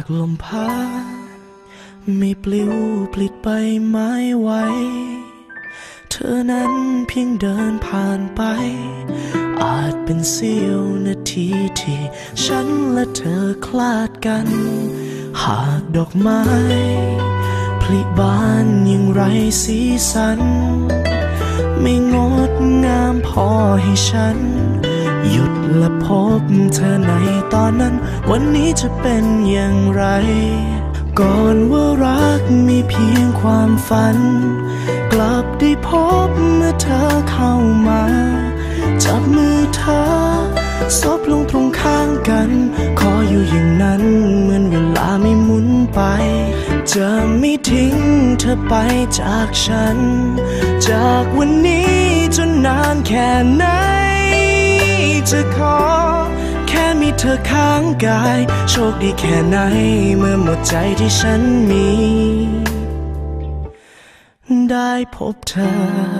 ากลมพัดไม่ปลิวปลิดใบไม้ไว้เธอนั้นเพียงเดินผ่านไปอาจเป็นเสี้ยวนาทีที่ฉันและเธอคลาดกันหากดอกไม้ผลิบานอย่างไรสีสันไม่งดงามพอให้ฉันหยุดและพบเธอในตอนนั้นวันนี้จะเป็นอย่างไรก่อนว่ารักมีเพียงความฝันกลับได้พบเมื่อเธอเข้ามาจับมือเธอซบลงตรงข้างกันขออยู่อย่างนั้นเหมือนเวลาไม่หมุนไปจะไม่ทิ้งเธอไปจากฉันจากวันนี้จนนานแค่ไหนจะขอแค่มีเธอข้างกายโชคดีแค่ไหนเมื่อหมดใจที่ฉันมีได้พบเธอ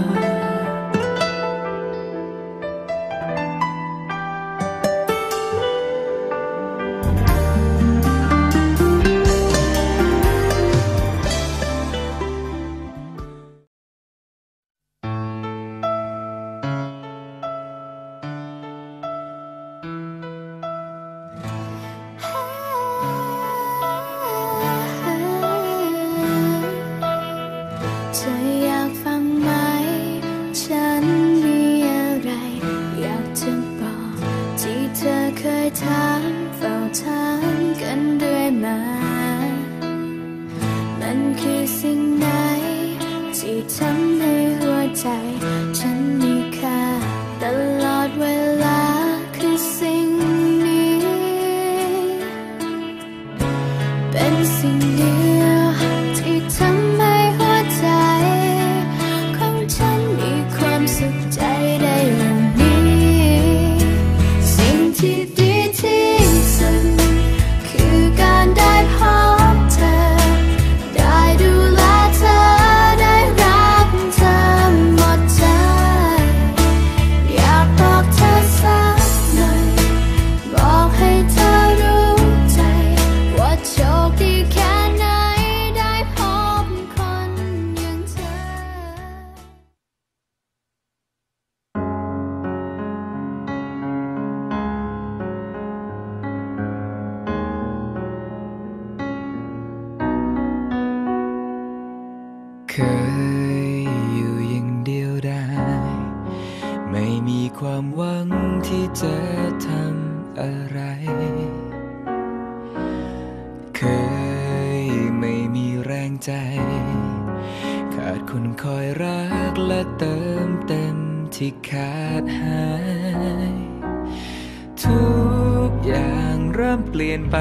เคยอยู่อย่างเดียวดายไม่มีความหวังที่จะทำอะไรเคยไม่มีแรงใจขาดคนคอยรักและเติมเต็มที่ขาดหายทุกอย่างเริ่มเปลี่ยนไป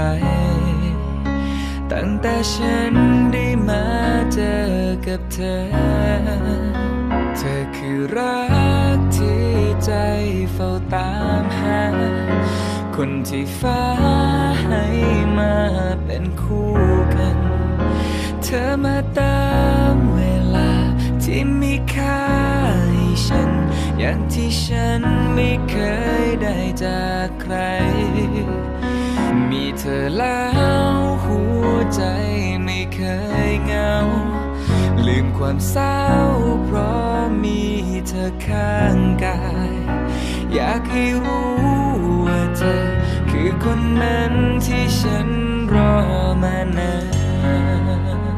ตั้งแต่ฉันได้มาเจอกับเธอเธอคือรักที่ใจเฝ้าตามหาคนที่ฟ้าให้มาเป็นคู่กันเธอมาตามเวลาที่มีค่าให้ฉันอย่างที่ฉันไม่เคยได้จากใครมีเธอแล้วหัวใจไม่เคยเหงาลืมความเศร้าเพราะมีเธอข้างกายอยากให้รู้ว่าเธอคือคนนั้นที่ฉันรอมานาน